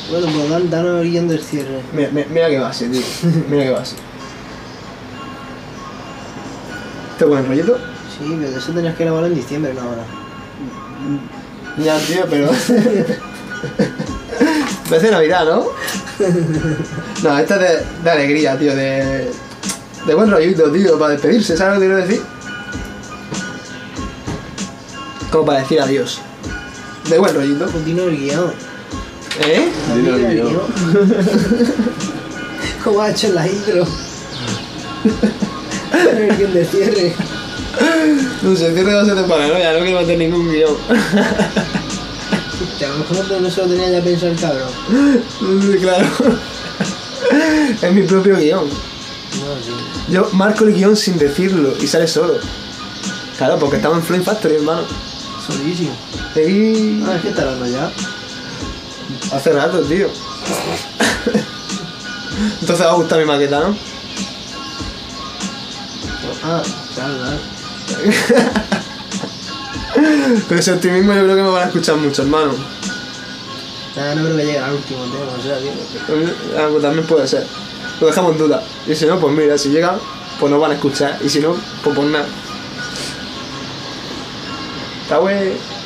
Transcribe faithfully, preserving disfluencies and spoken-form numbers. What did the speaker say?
Bueno, pues dan, danos el guión del cierre. Mira, mira, mira que base, tío. Mira que base. ¿Este buen rollito? Sí, pero eso tenías que grabarlo en diciembre, no ahora. Ya, tío, pero... Parece Navidad, ¿no? No, esta es de, de alegría, tío, de... De buen rollito, tío, para despedirse, ¿sabes lo que quiero decir? Como para decir adiós. De buen rollito. Pues dinos el guión. ¿Eh? Dilo el guión. ¿Cómo has hecho en la intro? El guión de cierre. No sé, cierre va a ser de paranoia, no quiero meter ningún guión. A lo mejor no se lo tenía ya pensado el cabrón. Claro. Es mi propio guión. No, sí. Yo marco el guión sin decirlo y sale solo. Claro, porque estamos en Flame Factory, hermano. Solísimo. Y... Ah, es que está hablando ya. Hace rato, tío. Entonces va a gustar mi maqueta, ¿no? Ah, claro, claro. Pero ese optimismo yo creo que me van a escuchar mucho, hermano. Nada, no creo que llegue al último tema, o sea, tío. Ah, pues también puede ser. Lo dejamos en duda. Y si no, pues mira, si llegan, pues nos van a escuchar. Y si no, pues por nada. Está güey.